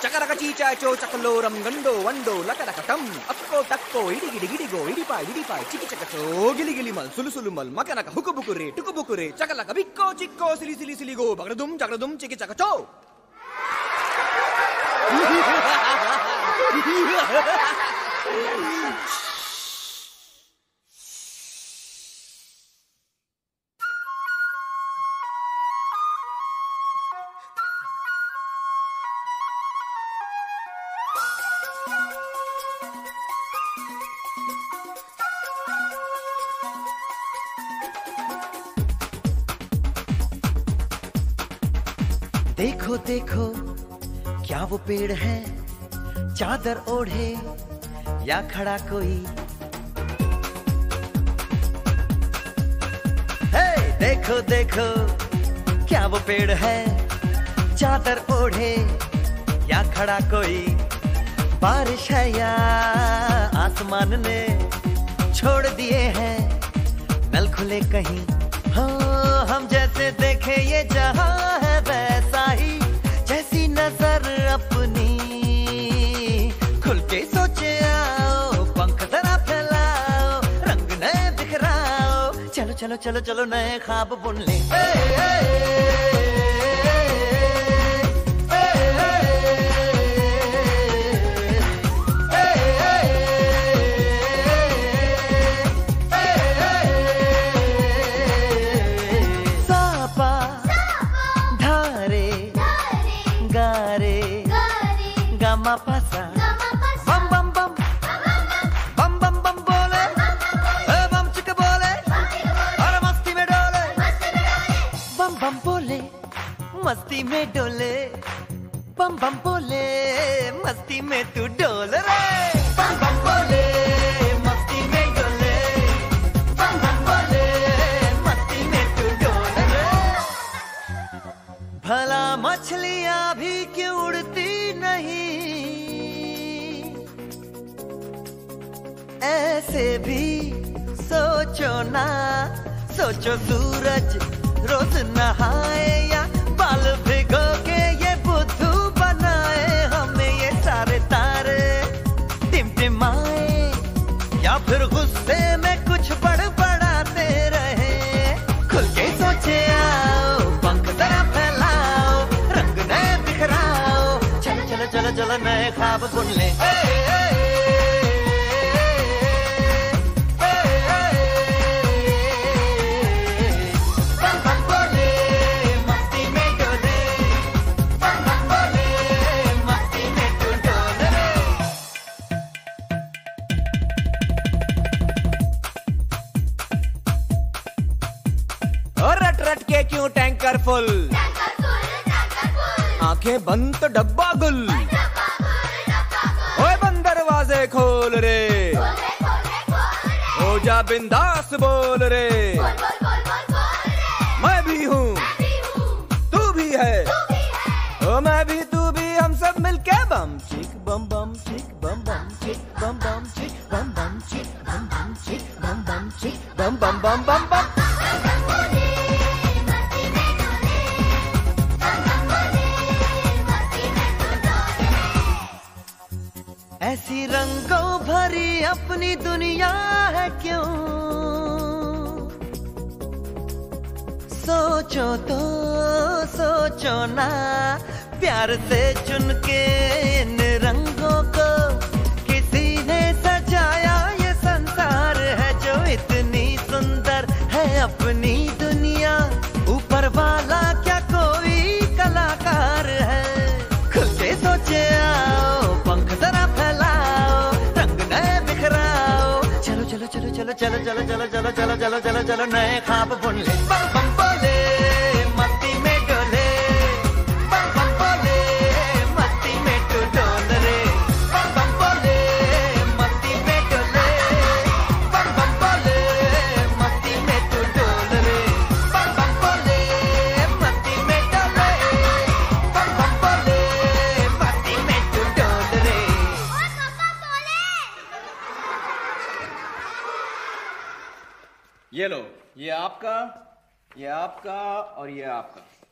चकरक चीचाचो चकलोरम गंडो वंडो लकरकटम अक्को टक्को इडिगिडि गिडिगो इडिपाई चिकी चकचो गिली गिली मल सुलु सुलु मल मकनक हुकु बुकुरे टुकु बुकुरे चकलक बिक्को चिक्को सिली सिली सिली गो बगड़दुम चकड़दुम चिकी चकचो। देखो देखो क्या वो पेड़ है, चादर ओढ़े या खड़ा कोई। हे देखो देखो क्या वो पेड़ है, चादर ओढ़े या खड़ा कोई। बारिश है या आसमान ने छोड़ दिए हैं नल खुले कहीं। हाँ हम जैसे देखे ये जहां है वैसा ही, जैसी नजर अपनी खुल के सोचे आओ, पंख जरा फैलाओ, रंग नए बिखराओ। चलो चलो चलो चलो नए ख्वाब बुन ले। गामा पासा बम बम बम बम बम बम बोले, बम चिक बोले, और मस्ती में डोले। बम बम बोले मस्ती में डोले, बम बम बोले मस्ती में तू डोल रे। बम बम बोले मस्ती में डोले, बम बम बोले मस्ती में तू डोल रे। भला मछलियां भी क्यों उड़ती नहीं, ऐसे भी सोचो ना। सोचो सूरज रोज नहाए या बाल भिगो के ये बुद्धू बनाए। हमें ये सारे तारे टिमटिमाए या फिर गुस्से में कुछ बड़बड़ाते रहे। खुल के सोचे आओ, पंख जरा फैलाओ, रंग नए बिखराओ। चलो चलो चलो चलो नए ख्वाब बुन ले। रट रट के क्यों टैंकर फुल, आंखें बंद तो डब्बा गुल। ओए बंद दरवाजे खोल रे, हो जा बिंदास बोल रे। मैं भी हूँ तू भी है, ओ मैं भी तू भी, हम सब मिलके बम चिक बम बम चिक बम बम चिक बम बम चिक बम बम चिक बम बम चिक बम बम चिक बम बम बम बम बम। ऐसी रंगों भरी अपनी दुनिया है क्यों, सोचो तो सोचो ना। प्यार से चुन के इन रंगों को किसी ने सजाया। ये संसार है जो इतनी सुंदर है अपनी दुनिया। ऊपर वाला क्या कोई कलाकार है। खुल के सोचे आओ, पंख जरा फैलाओ, रंग नए बिखराओ। चलो चलो चलो चलो चलो चलो चलो चलो चलो चलो चलो चलो नए ख्वाब बुन ले। बम बम बोले मस्ती में डोले, बम बम बोले मस्ती में तू डोल रे। बम बम बोले मस्ती में डोले, बम बम बोले मस्ती में तू डोल रे। बम बम बोले मस्ती में डोले, बम बम बोले मस्ती में तू डोल रे। ये लो, ये आपका, ये आपका और ये आपका।